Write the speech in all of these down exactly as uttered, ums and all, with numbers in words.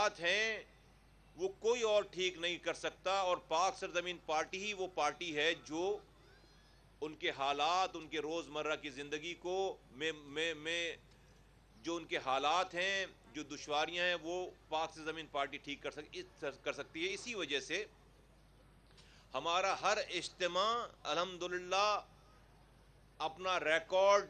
بات ہیں وہ کوئی اور ٹھیک نہیں کر سکتا، اور پاک سرزمین پارٹی ہی وہ پارٹی ہے جو ان کے حالات، ان کے روزمرہ کی زندگی کو میں میں میں جو ان کے حالات ہیں، جو دشواریاں ہیں، وہ پاک سے زمین پارٹی ٹھیک کر سک کر سکتی ہے۔ اسی وجہ سے ہمارا ہر اجتماع الحمدللہ اپنا ریکارڈ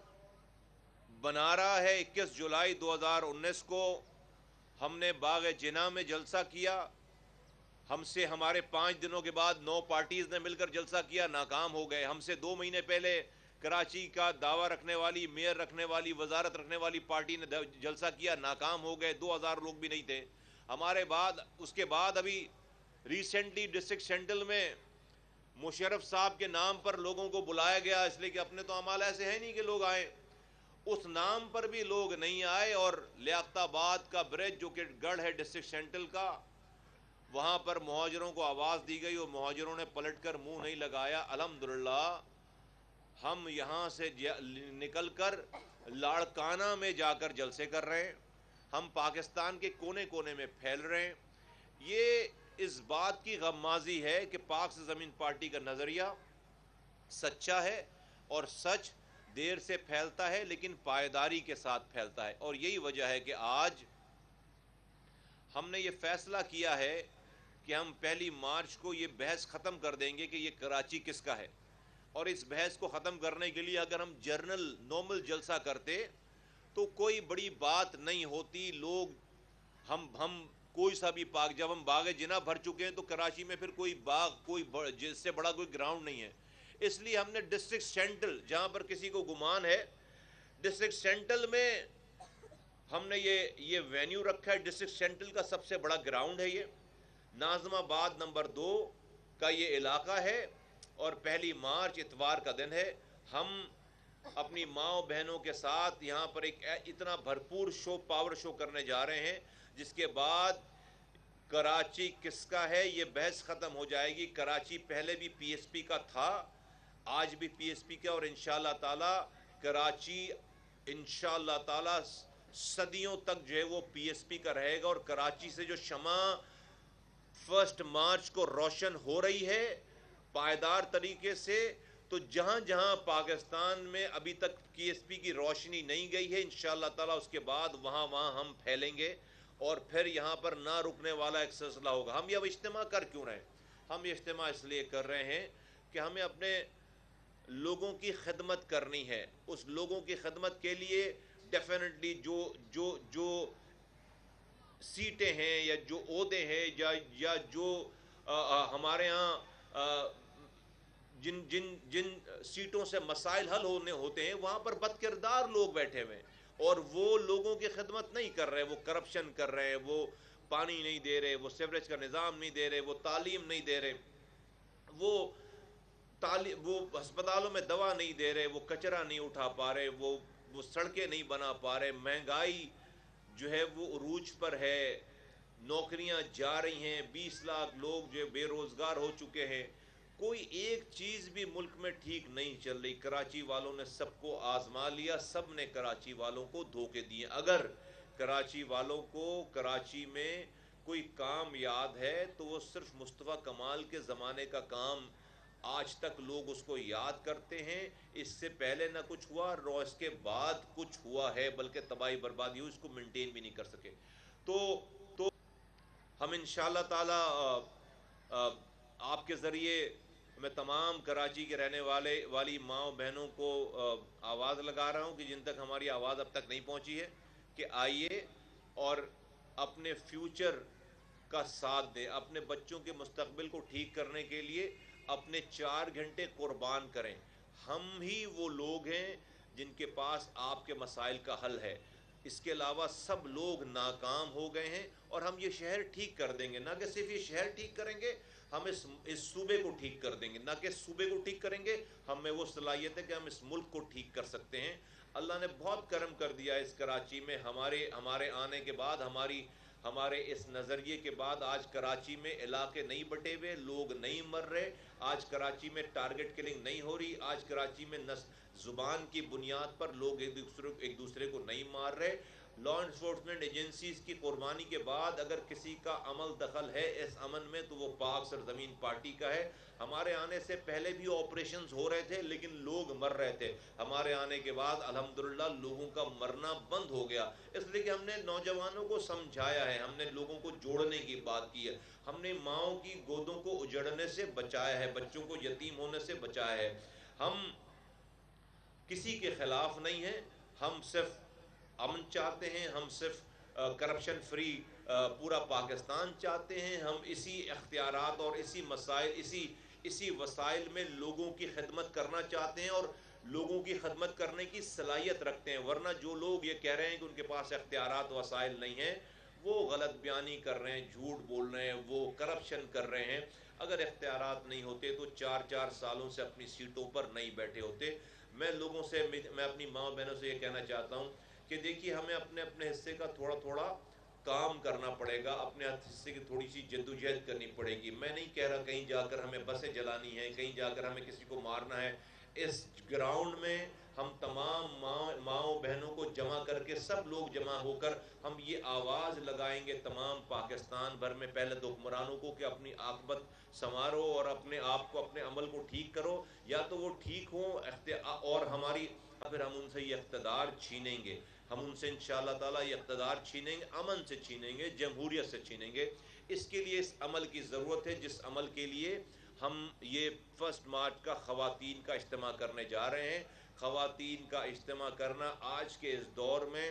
بنا رہا ہے۔ اکیس جولائی دو ہزار انیس کو ہم نے باغ جناح میں جلسہ کیا، ہم سے ہمارے پانچ دنوں کے بعد نو پارٹیز نے مل کر جلسہ کیا، ناکام ہو گئے۔ ہم سے دو مہینے پہلے کراچی کا دعویٰ رکھنے والی، میئر رکھنے والی، وزارت رکھنے والی پارٹی نے جلسہ کیا، ناکام ہو گئے، دو ہزار لوگ بھی نہیں تھے ہمارے بعد۔ اس کے بعد ابھی ریسنٹلی ڈسٹرکٹ سینٹرل میں مشرف صاحب کے نام پر لوگوں کو بلایا گیا، اس لیے کہ اپنے تو اعمال ایسے ہیں نہیں کہ لوگ آئیں، اس نام پر بھی لوگ نہیں آئے۔ اور لیاقت آباد کا برج جو کہ گڑھ ہے ڈسٹرکٹ سینٹرل کا، وہاں پر مہاجروں کو آواز دی گئی اور مہاجروں نے پلٹ کر منہ نہیں لگایا۔ الحمدللہ ہم یہاں سے نکل کر لاڑکانہ میں جا کر جلسے کر رہے ہیں، ہم پاکستان کے کونے کونے میں پھیل رہے ہیں۔ یہ اس بات کی غمازی ہے کہ پاک سے زمین پارٹی کا نظریہ سچا ہے، اور سچ دیر سے پھیلتا ہے لیکن پائیداری کے ساتھ پھیلتا ہے۔ اور یہی وجہ ہے کہ آج ہم نے یہ فیصلہ کیا ہے کہ ہم پہلی مارچ کو یہ بحث ختم کر دیں گے کہ یہ کراچی کس کا ہے، اور اس بحث کو ختم کرنے کے لیے اگر ہم جرنل نارمل جلسہ کرتے تو کوئی بڑی بات نہیں ہوتی۔ لوگ ہم ہم کوئی سا بھی پاک، جب ہم باغ جناح بھر چکے ہیں تو کراچی میں پھر کوئی باغ، کوئی جس سے بڑا کوئی گراؤنڈ نہیں ہے۔ اس لیے ہم نے ڈسٹرکٹ سینٹرل، جہاں پر کسی کو گمان ہے، ڈسٹرکٹ سینٹرل میں ہم نے یہ یہ وینیو رکھا ہے۔ ڈسٹرکٹ سینٹرل کا سب سے بڑا گراؤنڈ ہے یہ، ناظم آباد نمبر دو کا یہ علاقہ ہے، اور پہلی مارچ اتوار کا دن ہے۔ ہم اپنی ماں بہنوں کے ساتھ یہاں پر ایک اتنا بھرپور شو، پاور شو کرنے جا رہے ہیں، جس کے بعد کراچی کس کا ہے یہ بحث ختم ہو جائے گی۔ کراچی پہلے بھی پی ایس پی کا تھا، آج بھی پی ایس پی کا، اور انشاءاللہ تعالی کراچی انشاءاللہ تعالی صدیوں تک جو ہے وہ پی ایس پی کا رہے گا۔ اور کراچی سے جو شمع فرسٹ مارچ کو روشن ہو رہی ہے پائیدار طریقے سے، تو جہاں جہاں پاکستان میں ابھی تک پی ایس پی کی روشنی نہیں گئی ہے، انشاءاللہ تعالی اس کے بعد وہاں وہاں ہم پھیلیں گے، اور پھر یہاں پر نہ رکنے والا ایک سلسلہ ہوگا۔ ہم یہ اب اجتماع کر کیوں رہے ہیں؟ ہم یہ اجتماع اس لیے کر رہے ہیں کہ ہمیں اپنے لوگوں کی خدمت کرنی ہے۔ اس لوگوں کی خدمت کے لیے ڈیفینیٹلی جو جو جو سیٹیں ہیں یا جو عہدے ہیں یا یا جو آ, آ, ہمارے ہاں آ, جن جن جن سیٹوں سے مسائل حل ہونے ہوتے ہیں، وہاں پر بد کردار لوگ بیٹھے ہوئے ہیں، اور وہ لوگوں کی خدمت نہیں کر رہے، وہ کرپشن کر رہے ہیں، وہ پانی نہیں دے رہے، وہ سیوریج کا نظام نہیں دے رہے، وہ تعلیم نہیں دے رہے، وہ تعلیم وہ ہسپتالوں میں دوا نہیں دے رہے، وہ کچرا نہیں اٹھا پا رہے، وہ وہ سڑکیں نہیں بنا پا رہے، مہنگائی جو ہے وہ عروج پر ہے، نوکریاں جا رہی ہیں، بیس لاکھ لوگ جو بے روزگار ہو چکے ہیں، کوئی ایک چیز بھی ملک میں ٹھیک نہیں چل رہی۔ کراچی والوں نے سب کو آزما لیا، سب نے کراچی والوں کو دھوکے دیے۔ اگر کراچی والوں کو کراچی میں کوئی کام یاد ہے تو وہ صرف مصطفیٰ کمال کے زمانے کا کام آج تک لوگ اس کو یاد کرتے ہیں۔ اس سے پہلے نہ کچھ ہوا، اور اس کے بعد کچھ ہوا ہے، بلکہ تباہی بربادی ہوئی، اس کو مینٹین بھی نہیں کر سکے۔ تو تو ہم انشاءاللہ تعالی آپ کے ذریعے میں تمام کراچی کے رہنے والے والی ماں بہنوں کو آواز لگا رہا ہوں کہ جن تک ہماری آواز اب تک نہیں پہنچی ہے، کہ آئیے اور اپنے فیوچر کا ساتھ دیں، اپنے بچوں کے مستقبل کو ٹھیک کرنے کے لیے اپنے چار گھنٹے قربان کریں۔ ہم ہی وہ لوگ ہیں جن کے پاس آپ کے مسائل کا حل ہے، اس کے علاوہ سب لوگ ناکام ہو گئے ہیں، اور ہم یہ شہر ٹھیک کر دیں گے۔ نہ کہ صرف یہ شہر ٹھیک کریں گے، ہم اس اس صوبے کو ٹھیک کر دیں گے۔ نہ کہ صوبے کو ٹھیک کریں گے، ہم میں وہ صلاحیت ہے کہ ہم اس ملک کو ٹھیک کر سکتے ہیں۔ اللہ نے بہت کرم کر دیا اس کراچی میں، ہمارے ہمارے آنے کے بعد، ہماری ہمارے اس نظریے کے بعد آج کراچی میں علاقے نہیں بٹے ہوئے، لوگ نہیں مر رہے، آج کراچی میں ٹارگٹ کلنگ نہیں ہو رہی، آج کراچی میں زبان کی بنیاد پر لوگ ایک دوسرے ایک دوسرے کو نہیں مار رہے۔ لا انفورسمنٹ ایجنسیز کی قربانی کے بعد اگر کسی کا عمل دخل ہے اس امن میں تو وہ پاک سرزمین پارٹی کا ہے. ہمارے آنے سے پہلے بھی آپریشنز ہو رہے تھے لیکن لوگ مر رہے تھے. ہمارے آنے کے بعد الحمدللہ لوگوں کا مرنا بند ہو گیا، اس لیے کہ ہم نے نوجوانوں کو سمجھایا ہے، ہم نے لوگوں کو جوڑنے کی بات کی ہے، ہم نے ماؤں کی گودوں کو اجڑنے سے بچایا ہے، بچوں کو یتیم ہونے سے بچایا ہے. ہم کسی کے خلاف نہیں ہیں، ہم صرف امن چاہتے ہیں، ہم صرف کرپشن فری پورا پاکستان چاہتے ہیں. ہم اسی اختیارات اور اسی مسائل اسی اسی وسائل میں لوگوں کی خدمت کرنا چاہتے ہیں اور لوگوں کی خدمت کرنے کی صلاحیت رکھتے ہیں. ورنہ جو لوگ یہ کہہ رہے ہیں کہ ان کے پاس اختیارات وسائل نہیں ہیں وہ غلط بیانی کر رہے ہیں، جھوٹ بول رہے ہیں، وہ کرپشن کر رہے ہیں. اگر اختیارات نہیں ہوتے تو چار چار سالوں سے اپنی سیٹوں پر نہیں بیٹھے ہوتے. میں لوگوں سے میں اپنی ماں بہنوں سے یہ کہنا چاہتا ہوں کہ دیکھیے ہمیں اپنے اپنے حصے کا تھوڑا تھوڑا کام کرنا پڑے گا، اپنے حصے کی تھوڑی سی جدوجہد کرنی پڑے گی. میں نہیں کہہ رہا کہیں جا کر ہمیں بسیں جلانی ہیں، کہیں جا کر ہمیں کسی کو مارنا ہے. اس گراؤنڈ میں ہم تمام ماں ماؤں بہنوں کو جمع کر کے سب لوگ جمع ہو کر ہم یہ آواز لگائیں گے تمام پاکستان بھر میں، پہلے تو حکمرانوں کو کہ اپنی عاقبت سنوارو اور اپنے آپ کو اپنے عمل کو ٹھیک کرو، یا تو وہ ٹھیک ہوں اور ہماری پھر ہم ان سے یہ اقتدار چھینیں گے. ہم ان سے انشاءاللہ تعالیٰ یہ اقتدار چھینیں گے، امن سے چھینیں گے، جمہوریت سے چھینیں گے. اس کے لیے اس عمل کی ضرورت ہے جس عمل کے لیے ہم یہ فرسٹ مارچ کا خواتین کا اجتماع کرنے جا رہے ہیں. خواتین کا اجتماع کرنا آج کے اس دور میں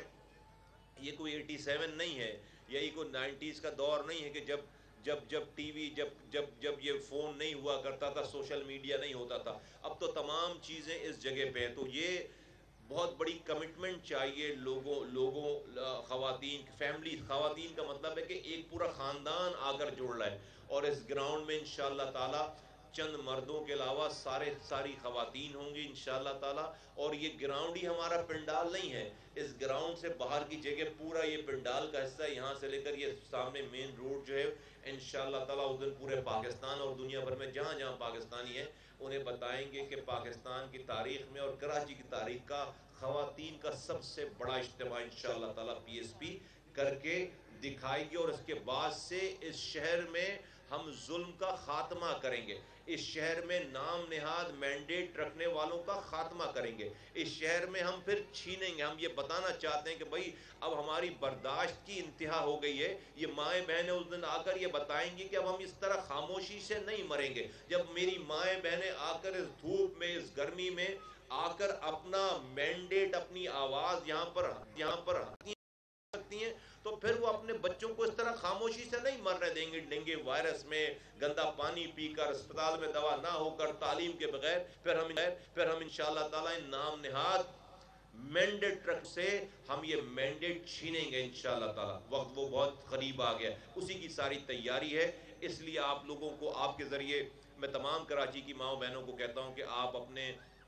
یہ کوئی ایٹی سیون نہیں ہے، یہی کوئی نائنٹیز کا دور نہیں ہے کہ جب جب جب ٹی وی جب جب جب یہ فون نہیں ہوا کرتا تھا، سوشل میڈیا نہیں ہوتا تھا. اب تو تمام چیزیں اس جگہ پہ ہیں. تو یہ بہت بڑی کمٹمنٹ چاہیے لوگوں لوگوں خواتین فیملی. خواتین کا مطلب ہے کہ ایک پورا خاندان آ کر جڑ رہا ہے. اور اس گراؤنڈ میں انشاءاللہ تعالی چند مردوں کے علاوہ سارے ساری خواتین ہوں گی انشاءاللہ تعالی. اور یہ گراؤنڈ ہی ہمارا پنڈال نہیں ہے، اس گراؤنڈ سے باہر کی جگہ پورا یہ پنڈال کا حصہ ہے. یہاں سے لے کر یہ سامنے مین روڈ جو ہے انشاءاللہ تعالی اس دن پورے پاکستان اور دنیا بھر میں جہاں جہاں پاکستانی ہیں انہیں بتائیں گے کہ پاکستان کی تاریخ میں اور کراچی کی تاریخ کا خواتین کا سب سے بڑا اجتماع انشاءاللہ تعالی پی ایس پی کر کے دکھائے گی. اور اس کے بعد سے اس شہر میں ہم ظلم کا خاتمہ کریں گے، اس شہر میں نام نہاد مینڈیٹ رکھنے والوں کا خاتمہ کریں گے، اس شہر میں ہم پھر چھینیں گے. ہم یہ بتانا چاہتے ہیں کہ بھائی اب ہماری برداشت کی انتہا ہو گئی ہے. یہ مائیں بہنیں اس دن آ کر یہ بتائیں گی کہ اب ہم اس طرح خاموشی سے نہیں مریں گے. جب میری مائیں بہنیں آ کر اس دھوپ میں اس گرمی میں آ کر اپنا مینڈیٹ اپنی آواز یہاں پر یہاں پر سکتی ہیں تو پھر وہ اپنے بچوں کو اس طرح خاموشی سے نہیں مرنے دیں گے، ڈینگی وائرس میں گندا پانی پی کر، اسپتال میں دوا نہ ہو کر، تعلیم کے بغیر. پھر ہم پھر ہم انشاءاللہ تعالیٰ ان نام نہاد مینڈیٹ ٹرک سے ہم یہ مینڈیٹ چھینیں گے انشاءاللہ تعالیٰ. وقت وہ بہت قریب آ گیا، اسی کی ساری تیاری ہے. اس لیے آپ لوگوں کو آپ کے ذریعے میں تمام کراچی کی ماؤں بہنوں کو کہتا ہوں کہ آپ اپنے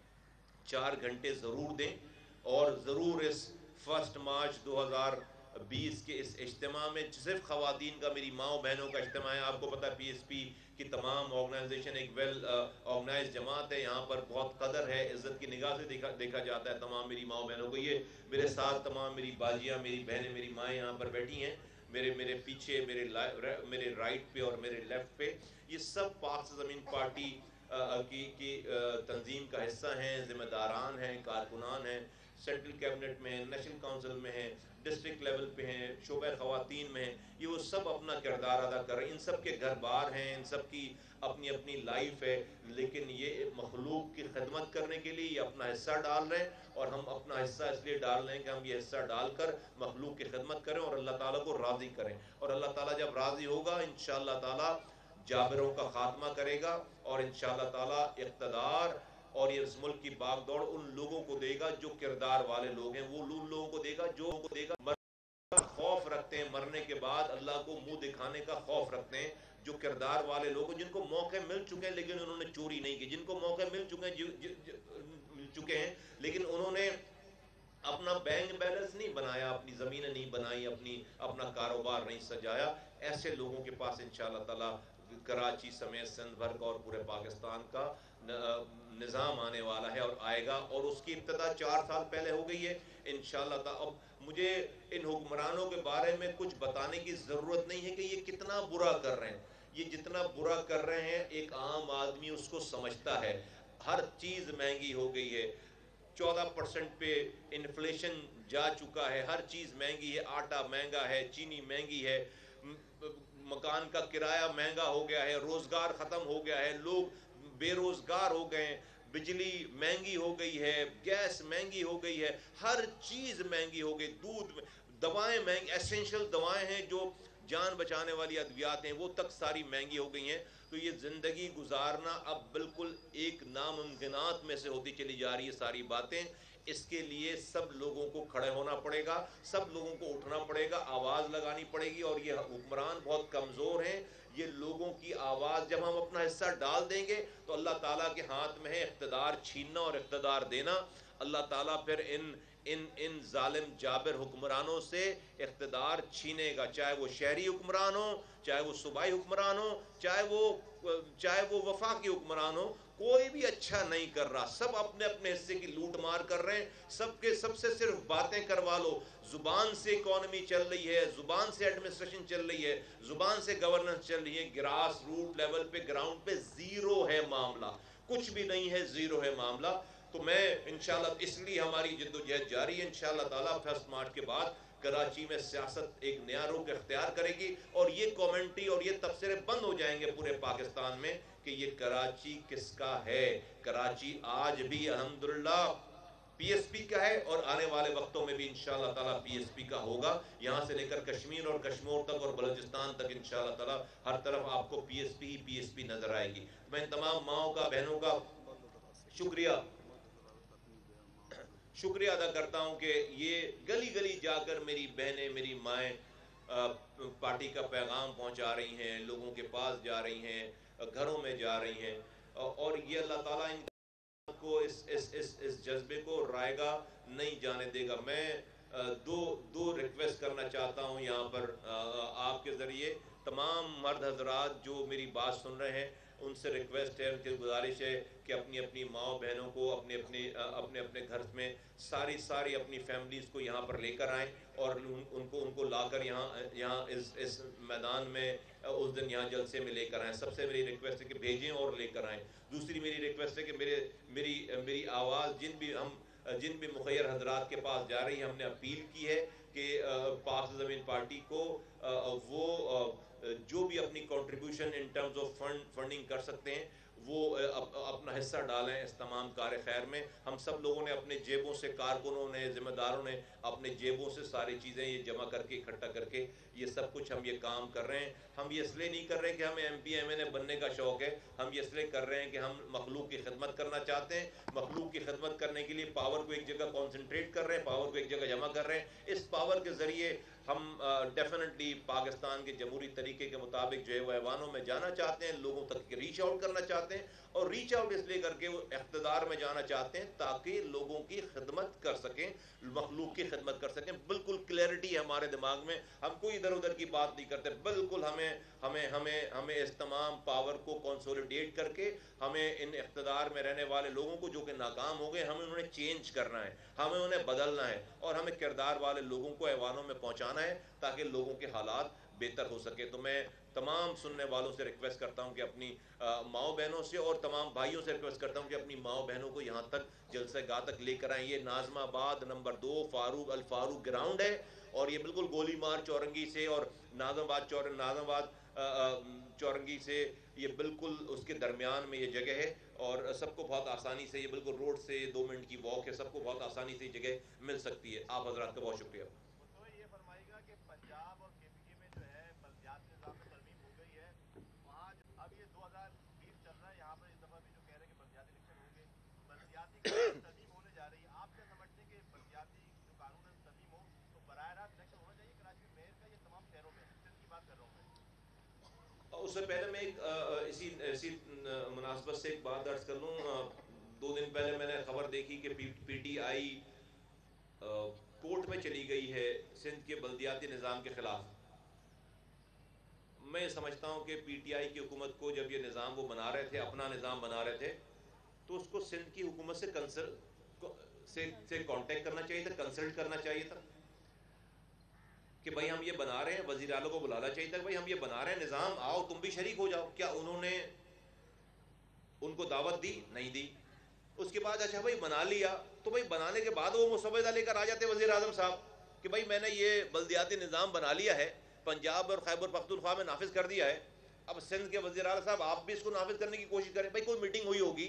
چار گھنٹے ضرور دیں اور ضرور اس فرسٹ مارچ دو ہزار بیس کے اس اجتماع میں، صرف خواتین کا میری ماؤں بہنوں کا اجتماع ہے. آپ کو پتہ ہے پی ایس پی کی تمام آرگنائزیشن ایک ویل آرگنائز جماعت ہے، یہاں پر بہت قدر ہے، عزت کی نگاہ سے دیکھا دیکھا جاتا ہے تمام میری ماؤں بہنوں کو. یہ میرے ساتھ تمام میری باجیاں، میری بہنیں، میری مائیں یہاں پر بیٹھی ہیں، میرے میرے پیچھے، میرے میرے رائٹ پہ اور میرے لیفٹ پہ. یہ سب پاک زمین پارٹی کی کی تنظیم کا حصہ ہیں، ذمہ داران ہیں، کارکنان ہیں، سینٹرل کیبنٹ میں ہیں، نیشنل کونسل میں ہیں، ڈسٹرکٹ لیول پہ ہیں، شعبہ خواتین میں ہیں. یہ وہ سب اپنا کردار ادا کر رہے ہیں. ان سب کے گھر بار ہیں، ان سب کی اپنی اپنی لائف ہے، لیکن یہ مخلوق کی خدمت کرنے کے لیے یہ اپنا حصہ ڈال رہے ہیں. اور ہم اپنا حصہ اس لیے ڈال رہے ہیں کہ ہم یہ حصہ ڈال کر مخلوق کی خدمت کریں اور اللہ تعالیٰ کو راضی کریں. اور اللہ تعالیٰ جب راضی ہوگا انشاءاللہ تعالیٰ جابروں کا خاتمہ کرے گا اور انشاءاللہ تعالیٰ اقتدار اور یہ اس ملک کی باغ دوڑ ان لوگوں کو دے گا جو کردار والے لوگ ہیں. وہ ان لوگوں کو دے گا جو کو دے گا خوف رکھتے ہیں، مرنے کے بعد اللہ کو منہ دکھانے کا خوف رکھتے ہیں، جو کردار والے لوگ جن کو موقع مل چکے ہیں لیکن انہوں نے چوری نہیں کی، جن کو موقع مل چکے ہیں مل چکے ہیں لیکن انہوں نے اپنا بینک بیلنس نہیں بنایا، اپنی زمینیں نہیں بنائی، اپنی اپنا کاروبار نہیں سجایا. ایسے لوگوں کے پاس انشاءاللہ تعالیٰ کراچی سمیت سندھ بھر کا اور پورے پاکستان کا نظام آنے والا ہے اور آئے گا، اور اس کی ابتدا چار سال پہلے ہو گئی ہے انشاءاللہ تعالی۔ اب مجھے ان حکمرانوں کے بارے میں کچھ بتانے کی ضرورت نہیں ہے کہ یہ کتنا برا کر رہے ہیں۔ یہ جتنا برا کر رہے ہیں ایک عام آدمی اس کو سمجھتا ہے۔ ہر چیز مہنگی ہو گئی ہے، چودہ پرسنٹ پہ انفلیشن جا چکا ہے، ہر چیز مہنگی ہے، آٹا مہنگا ہے، چینی مہنگی ہے، مکان کا کرایہ مہنگا ہو گیا ہے، روزگار ختم ہو گیا ہے، لوگ بے روزگار ہو گئے ہیں، بجلی مہنگی ہو گئی ہے، گیس مہنگی ہو گئی ہے، ہر چیز مہنگی ہو گئی، دودھ، دوائیں مہنگی، ایسنشل دوائیں ہیں جو جان بچانے والی ادویات ہیں وہ تک ساری مہنگی ہو گئی ہیں۔ تو یہ زندگی گزارنا اب بالکل ایک ناممکنات میں سے ہوتی چلی جا رہی ہے ساری باتیں۔ اس کے لیے سب لوگوں کو کھڑے ہونا پڑے گا، سب لوگوں کو اٹھنا پڑے گا، آواز لگانی پڑے گی، اور یہ حکمران بہت کمزور ہیں۔ یہ لوگوں کی آواز جب ہم اپنا حصہ ڈال دیں گے تو اللہ تعالیٰ کے ہاتھ میں ہے اقتدار چھیننا اور اقتدار دینا۔ اللہ تعالیٰ پھر ان ان ان ظالم جابر حکمرانوں سے اقتدار چھینے گا، چاہے وہ شہری حکمران ہو، چاہے وہ صوبائی حکمران ہو، چاہے وہ چاہے وہ وفاقی حکمران ہو، کوئی بھی اچھا نہیں کر رہا، سب اپنے اپنے حصے کی لوٹ مار کر رہے ہیں۔ سب کے سب سے صرف باتیں کروا لو، زبان سے اکانومی چل رہی ہے، زبان سے ایڈمنسٹریشن چل رہی ہے، زبان سے گورننس چل رہی ہے، گراس روٹ لیول پہ گراؤنڈ پہ زیرو ہے معاملہ، کچھ بھی نہیں ہے، زیرو ہے معاملہ۔ تو میں انشاءاللہ اس لیے ہماری جدوجہد جاری ہے انشاءاللہ تعالیٰ۔ فرسٹ مارچ کے بعد کراچی میں سیاست ایک نیا رخ اختیار کرے گی، اور یہ کومنٹری اور یہ تبصرے بند ہو جائیں گے پورے پاکستان میں کہ یہ کراچی کس کا ہے۔ کراچی آج بھی الحمدللہ پی ایس پی کا ہے، اور آنے والے وقتوں میں بھی انشاءاللہ تعالیٰ پی ایس پی کا ہوگا، یہاں سے لے کر کشمیر اور کشمور تک اور بلوچستان تک انشاءاللہ تعالیٰ ہر طرف آپ کو پی ایس پی ہی پی ایس پی نظر آئے گی۔ میں ان تمام ماؤں کا، بہنوں کا شکریہ شکریہ ادا کرتا ہوں کہ یہ گلی گلی جا کر میری بہنیں، میری مائیں پارٹی کا پیغام پہنچا رہی ہیں، لوگوں کے پاس جا رہی ہیں، گھروں میں جا رہی ہیں، اور یہ اللہ تعالیٰ ان کو اس اس اس اس جذبے کو رائے گا نہیں جانے دے گا۔ میں دو دو ریکویسٹ کرنا چاہتا ہوں یہاں پر آپ کے ذریعے، تمام مرد حضرات جو میری بات سن رہے ہیں ان سے ریکویسٹ ہے، ان کی گزارش ہے کہ اپنی اپنی ماؤں بہنوں کو اپنے اپنے اپنے اپنے گھر میں ساری ساری اپنی فیملیز کو یہاں پر لے کر آئیں، اور ان کو ان کو لا کر یہاں یہاں اس اس میدان میں اس دن یہاں جلسے میں لے کر آئیں۔ سب سے میری ریکویسٹ ہے کہ بھیجیں اور لے کر آئیں۔ دوسری میری ریکویسٹ ہے کہ میرے میری میری آواز جن بھی ہم جن بھی مخیر حضرات کے پاس جا رہی ہے، ہم نے اپیل کی ہے کہ پاک زمین پارٹی کو وہ جو بھی اپنی contribution in terms of fund funding کر سکتے ہیں وہ اپنا حصہ ڈالیں اس تمام کار خیر میں۔ ہم سب لوگوں نے اپنے جیبوں سے، کارکنوں نے، ذمہ داروں نے اپنے جیبوں سے ساری چیزیں یہ جمع کر کے اکٹھا کر کے یہ سب کچھ ہم یہ کام کر رہے ہیں۔ ہم یہ اس لیے نہیں کر رہے کہ ہمیں M P M N A بننے کا شوق ہے، ہم یہ اس لیے کر رہے ہیں کہ ہم مخلوق کی خدمت کرنا چاہتے ہیں۔ مخلوق کی خدمت کرنے کے لیے پاور کو ایک جگہ کانسنٹریٹ کر رہے ہیں، پاور کو ایک جگہ جمع کر رہے ہیں۔ اس پاور کے ذریعے ہم ڈیفینیٹلی پاکستان کے جمہوری طریقے کے مطابق جو ہے وہ ایوانوں میں جانا چاہتے ہیں، لوگوں تک ریچ آؤٹ کرنا چاہتے ہیں، اور ریچ آؤٹ اس لیے کر کے وہ اقتدار میں جانا چاہتے ہیں تاکہ لوگوں کی خدمت کر سکیں، مخلوق کی خدمت کر سکیں۔ بالکل کلیئرٹی ہے ہمارے دماغ میں، ہم کوئی ادھر ادھر کی بات نہیں کرتے، بالکل ہمیں ہمیں ہمیں ہمیں اس تمام پاور کو کنسولیڈیٹ کر کے ہمیں ان اقتدار میں رہنے والے لوگوں کو جو کہ ناکام ہو گئے، ہمیں انہیں چینج کرنا ہے، ہمیں انہیں بدلنا ہے، اور ہمیں کردار والے لوگوں کو ایوانوں میں پہنچانا ہے تاکہ لوگوں کے حالات بہتر ہو سکے۔ تو میں تمام سننے والوں سے ریکویسٹ کرتا ہوں کہ اپنی ماؤں بہنوں سے اور تمام بھائیوں سے ریکویسٹ کرتا ہوں کہ اپنی ماؤں بہنوں کو یہاں تک جلسہ گاہ تک لے کر آئیں۔ یہ ناظم آباد نمبر دو فاروق الفاروق گراؤنڈ ہے، اور یہ بالکل گولی مار چورنگی سے اور ناظم آباد چور ناظم آباد چورنگی سے یہ بالکل اس کے درمیان میں یہ جگہ ہے، اور سب کو بہت آسانی سے، یہ بالکل روڈ سے دو منٹ کی واک ہے، سب کو بہت آسانی سے یہ جگہ مل سکتی ہے۔ آپ حضرات کا بہت شکریہ۔ اس سے پہلے میں ایک اسی اسی مناسبت سے ایک بات درج کر لوں۔ دو دن پہلے میں نے خبر دیکھی کہ پی ٹی آئی کورٹ میں چلی گئی ہے سندھ کے بلدیاتی نظام کے خلاف۔ میں سمجھتا ہوں کہ پی ٹی آئی کی حکومت کو جب یہ نظام وہ بنا رہے تھے، اپنا نظام بنا رہے تھے، تو اس کو سندھ کی حکومت سے کنسلٹ سے سے کانٹیکٹ کرنا چاہیے تھا، کنسلٹ کرنا چاہیے تھا کہ بھائی ہم یہ بنا رہے ہیں. وزیر اعلیٰ کو بلانا چاہیے تھا کہ بھائی ہم یہ بنا رہے ہیں نظام، آؤ تم بھی شریک ہو جاؤ. کیا انہوں نے ان کو دعوت دی؟ نہیں دی. اس کے بعد اچھا بھائی بنا لیا، تو بھائی بنانے کے بعد وہ مسودہ لے کر آ جاتے وزیر اعظم صاحب کہ بھائی میں نے یہ بلدیاتی نظام بنا لیا ہے، پنجاب اور خیبر پختونخوا میں نافذ کر دیا ہے، اب سندھ کے وزیر اعلیٰ صاحب آپ بھی اس کو نافذ کرنے کی کوشش کریں. بھائی کوئی میٹنگ ہوئی ہوگی،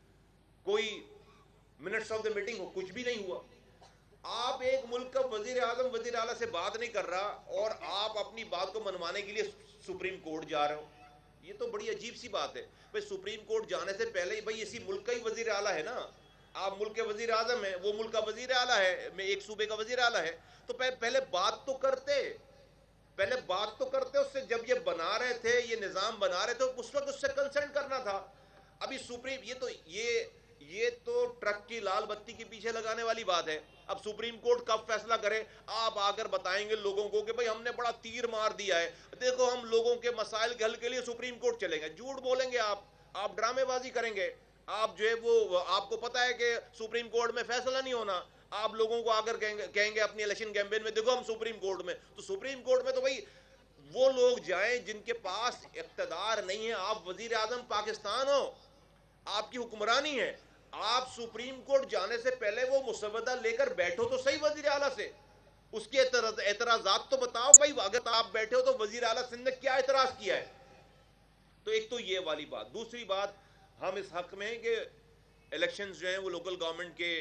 کوئی منٹس آف دا میٹنگ ہو، کچھ بھی نہیں ہوا. آپ ایک ملک کا وزیر اعظم وزیر اعلیٰ سے بات نہیں کر رہا اور آپ اپنی بات کو منوانے کے لیے سپریم کورٹ جا رہے ہو. یہ تو بڑی عجیب سی بات ہے. بھائی سپریم کورٹ جانے سے پہلے ہی بھائی اسی ملک کا ہی وزیر اعلیٰ ہے نا، آپ ملک کے وزیر اعظم ہیں، وہ ملک کا وزیر اعلیٰ ہے، میں ایک صوبے کا وزیر اعلیٰ ہے، تو پہلے بات تو کرتے پہلے بات تو کرتے اس سے. جب یہ بنا رہے تھے، یہ نظام بنا رہے تھے، اس وقت اس سے کنسرن کرنا تھا. ابھی سپریم یہ تو یہ یہ تو ٹرک کی لال بتی کے پیچھے لگانے والی بات ہے. اب سپریم کورٹ کب فیصلہ کرے؟ آپ آ کر بتائیں گے لوگوں کو کہ بھئی ہم نے بڑا تیر مار دیا ہے، دیکھو ہم لوگوں کے مسائل کے حل کے لیے سپریم کورٹ چلیں گے. جھوٹ بولیں گے آپ آپ ڈرامے بازی کریں گے. آپ جو ہے وہ آپ کو پتا ہے کہ سپریم کورٹ میں فیصلہ نہیں ہونا، آپ لوگوں کو آ کر کہیں گے کہیں گے اپنی الیکشن کیمپین میں دیکھو ہم سپریم کورٹ میں. تو سپریم کورٹ میں تو بھئی وہ لوگ جائیں جن کے پاس اقتدار نہیں ہے. آپ وزیر اعظم پاکستان ہو، آپ کی حکمرانی ہے، آپ سپریم کورٹ جانے سے پہلے وہ مسودہ لے کر بیٹھو تو صحیح وزیر اعلیٰ سے، اس کے اعتراضات تو بتاؤ. بھائی اگر آپ بیٹھے ہو تو وزیر اعلیٰ سندھ نے کیا اعتراض کیا ہے؟ تو ایک تو یہ والی بات. دوسری بات، ہم اس حق میں ہیں کہ الیکشنز جو ہیں وہ لوکل گورنمنٹ کے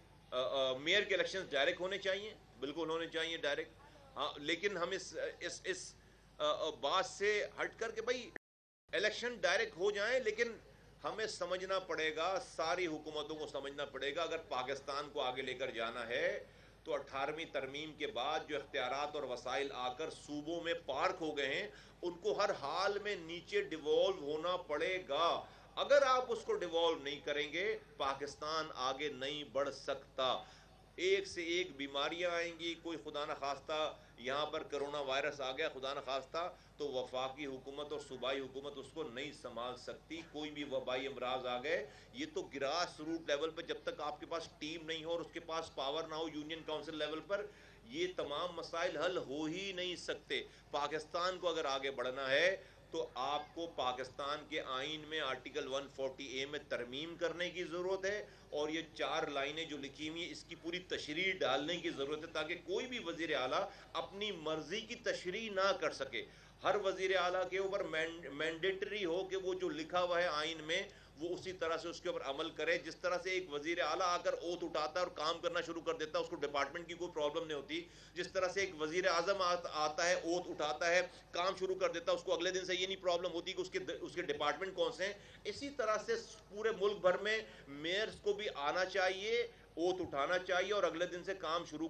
میئر کے الیکشنز ڈائریکٹ ہونے چاہیے، بالکل ہونے چاہیے ڈائریکٹ. ہاں لیکن ہم اس اس اس بات سے ہٹ کر کے بھائی الیکشن ڈائریکٹ ہو جائیں، لیکن ہمیں سمجھنا پڑے گا، ساری حکومتوں کو سمجھنا پڑے گا، اگر پاکستان کو آگے لے کر جانا ہے تو اٹھارہویں ترمیم کے بعد جو اختیارات اور وسائل آ کر صوبوں میں پارک ہو گئے ہیں ان کو ہر حال میں نیچے ڈیوالو ہونا پڑے گا. اگر آپ اس کو ڈیوالو نہیں کریں گے پاکستان آگے نہیں بڑھ سکتا. ایک سے ایک بیماریاں آئیں گی. کوئی خدا نخواستہ یہاں پر کرونا وائرس آ گیا خدا نخواستہ تو وفاقی حکومت اور صوبائی حکومت اس کو نہیں سنبھال سکتی. کوئی بھی وبائی امراض آ گئے، یہ تو گراس روٹ لیول پہ جب تک آپ کے پاس ٹیم نہیں ہو اور اس کے پاس پاور نہ ہو یونین کاؤنسل لیول پر، یہ تمام مسائل حل ہو ہی نہیں سکتے. پاکستان کو اگر آگے بڑھنا ہے تو آپ کو پاکستان کے آئین میں آرٹیکل ایک سو چالیس اے میں ترمیم کرنے کی ضرورت ہے، اور یہ چار لائنیں جو لکھی ہوئی ہیں اس کی پوری تشریح ڈالنے کی ضرورت ہے تاکہ کوئی بھی وزیر اعلیٰ اپنی مرضی کی تشریح نہ کر سکے. ہر وزیر اعلیٰ کے اوپر مینڈیٹری ہو کہ وہ جو لکھا ہوا ہے آئین میں وہ اسی طرح سے اس کے اوپر عمل کرے. جس طرح سے ایک وزیر اعلیٰ آ کر اوتھ اٹھاتا ہے اور کام کرنا شروع کر دیتا ہے، اس کو ڈپارٹمنٹ کی کوئی پرابلم نہیں ہوتی. جس طرح سے ایک وزیر اعظم آتا ہے، اوتھ اٹھاتا ہے، کام شروع کر دیتا ہے، اس کو اگلے دن سے یہ نہیں پرابلم ہوتی کہ اس کے اس کے ڈپارٹمنٹ کون سے ہیں. اسی طرح سے پورے ملک بھر میں میئرز کو بھی آنا چاہیے، اوتھ اٹھانا چاہیے اور اگلے دن سے کام شروع.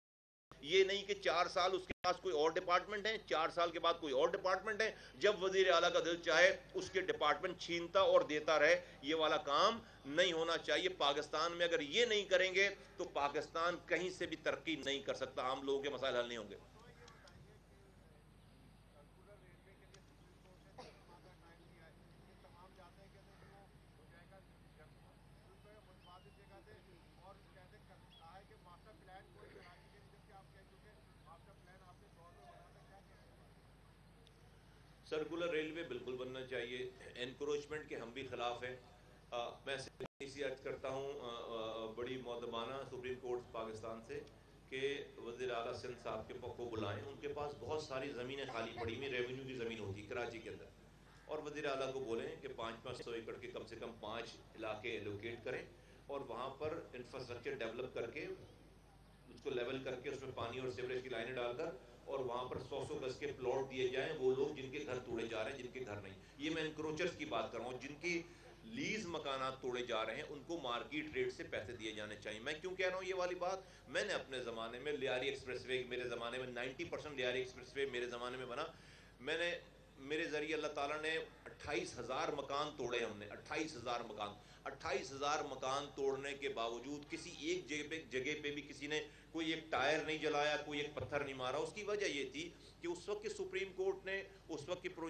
یہ نہیں کہ چار سال اس کے پاس کوئی اور ڈپارٹمنٹ ہے، چار سال کے بعد کوئی اور ڈپارٹمنٹ ہے، جب وزیر اعلیٰ کا دل چاہے اس کے ڈپارٹمنٹ چھینتا اور دیتا رہے. یہ والا کام نہیں ہونا چاہیے. پاکستان میں اگر یہ نہیں کریں گے تو پاکستان کہیں سے بھی ترقی نہیں کر سکتا، عام لوگوں کے مسائل حل نہیں ہوں گے. سرکولر ریلوے بالکل بننا چاہیے. انکروچمنٹ کے ہم بھی خلاف ہیں. میں اسی عرض کرتا ہوں بڑی مؤدبانہ سپریم کورٹ پاکستان سے کہ وزیر اعلیٰ سندھ صاحب کے کو بلائیں. ان کے پاس بہت ساری زمینیں خالی پڑی ہوئی، ریونیو کی زمین ہوتی ہے کراچی کے اندر، اور وزیر اعلیٰ کو بولیں کہ پانچ پانچ سو ایکڑ کے کم سے کم پانچ علاقے ایلوکیٹ کریں اور وہاں پر انفراسٹرکچر ڈیولپ کر کے اس کو لیول کر کے اس میں پانی اور سیوریج کی لائنیں ڈال کر اور وہاں پر سو سو گز کے پلاٹ دیے جائیں وہ لوگ جن کے گھر توڑے جا رہے ہیں، جن کے گھر نہیں. یہ میں انکروچرز کی بات کر رہا ہوں. جن کی لیز مکانات توڑے جا رہے ہیں ان کو مارکیٹ ریٹ سے پیسے دیے جانے چاہیے. میں کیوں کہہ رہا ہوں یہ والی بات؟ میں نے اپنے زمانے میں لیاری ایکسپریس وے میرے زمانے میں ninety percent Lyari expressway میرے زمانے میں بنا. میں نے میرے ذریعے اللہ تعالیٰ نے اٹھائیس ہزار مکان توڑے. ہم نے اٹھائیس ہزار مکان اٹھائیس ہزار مکان توڑنے کے باوجود کسی ایک جگہ پہ جگہ پہ بھی کسی نے کوئی ایک ٹائر نہیں جلایا، کوئی ایک پتھر نہیں مارا. اس کی وجہ یہ تھی کہ اس وقت کی سپریم کورٹ نے، اس وقت کی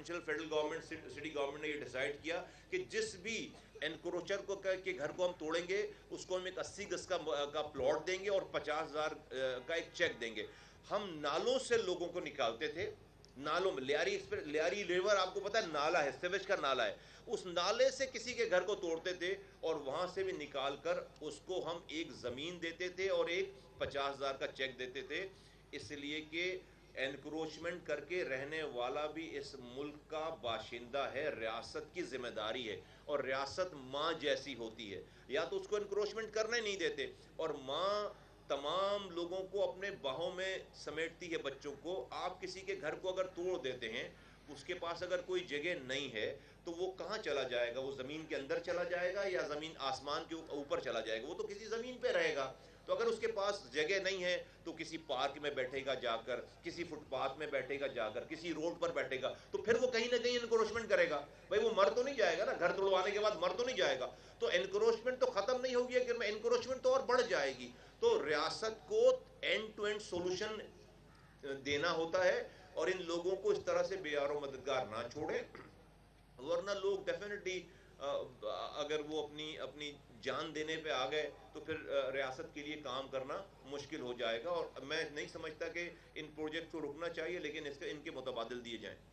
provincial federal government city government نے یہ ڈیسائیڈ کیا کہ جس بھی انکروچر کو کے گھر کو ہم توڑیں گے اس کو ہم ایک اسی گز کا کا پلاٹ دیں گے اور پچاس ہزار کا ایک چیک دیں گے. ہم نالوں سے لوگوں کو نکالتے تھے, نالوں میں, لیاری لیاری ریور آپ کو پتا ہے نالا ہے, سیویج کا نالا ہے, اس نالے سے کسی کے گھر کو توڑتے تھے اور وہاں سے بھی نکال کر اس کو ہم ایک زمین دیتے تھے اور ایک پچاس ہزار کا چیک دیتے تھے, اس لیے کہ انکروچمنٹ کر کے رہنے والا بھی اس ملک کا باشندہ ہے, ریاست کی ذمہ داری ہے, اور ریاست ماں جیسی ہوتی ہے, یا تو اس کو انکروچمنٹ کرنے نہیں دیتے, اور ماں تمام لوگوں کو اپنے باہوں میں سمیٹتی ہے بچوں کو. آپ کسی کے گھر کو اگر توڑ دیتے ہیں, اس کے پاس اگر کوئی جگہ نہیں ہے تو وہ کہاں چلا جائے گا؟ وہ زمین کے اندر چلا جائے گا یا زمین آسمان کے اوپر چلا جائے گا؟ وہ تو کسی زمین پہ رہے گا. تو اگر اس کے پاس جگہ نہیں ہے تو کسی پارک میں بیٹھے گا جا کر, کسی فٹ پاتھ میں بیٹھے گا جا کر, کسی روڈ پر بیٹھے گا, تو پھر وہ کہیں نہ کہیں انکروچمنٹ کرے گا. بھائی وہ مر تو نہیں جائے گا نا, گھر توڑوانے کے بعد مر تو نہیں جائے گا. تو انکروچمنٹ تو ختم نہیں ہوگی, اگر میں انکروچمنٹ تو اور بڑھ جائے گی. تو ریاست کو اینڈ ٹو اینڈ سولوشن دینا ہوتا ہے, اور ان لوگوں کو اس طرح سے بے یار و مددگار نہ چھوڑیں, ورنہ لوگ ڈیفینیٹلی اگر وہ اپنی اپنی جان دینے پہ آ گئے تو پھر ریاست کے لیے کام کرنا مشکل ہو جائے گا. اور میں نہیں سمجھتا کہ ان پروجیکٹ کو رکنا چاہیے, لیکن اس کے ان کے متبادل دیے جائیں.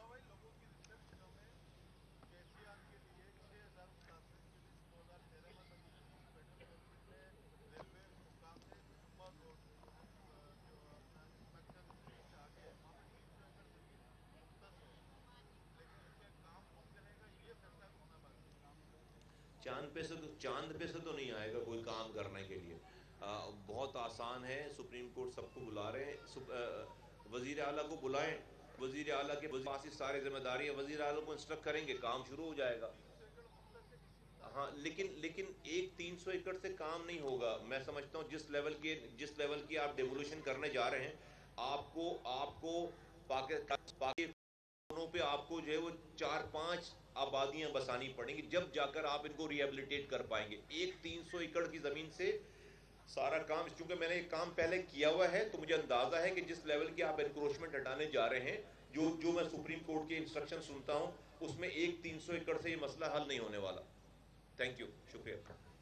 چاند پہ سے تو چاند پہ سے تو نہیں آئے گا کوئی کام کرنے کے لیے. آ, بہت آسان ہے, سپریم کورٹ سب کو بلا رہے ہیں, سب, آ, وزیر اعلیٰ کو بلائیں, وزیر اعلیٰ کے پاس ساری ذمہ داری ہے, وزیر اعلیٰ کو انسٹرکٹ کریں گے, کام شروع ہو جائے گا. ہاں لیکن لیکن ایک تین سو ایکڑ سے کام نہیں ہوگا. میں سمجھتا ہوں جس لیول کے جس لیول کی آپ ڈیمولیشن کرنے جا رہے ہیں, آپ کو آپ کو پاکستان پہ آپ کو جو ہے وہ چار پانچ آبادیاں بسانی پڑیں گی, جب جا کر آپ ان کو ری ایبلیٹیٹ کر پائیں گے. ایک تین سو ایکڑ کی زمین سے سارا کام, چونکہ میں نے یہ کام پہلے کیا ہوا ہے تو مجھے اندازہ ہے کہ جس لیول کی آپ انکروچمنٹ ہٹانے جا رہے ہیں, جو جو میں سپریم کورٹ کے انسٹرکشن سنتا ہوں, اس میں ایک تین سو ایکڑ سے یہ مسئلہ حل نہیں ہونے والا. تھینک یو, شکریہ.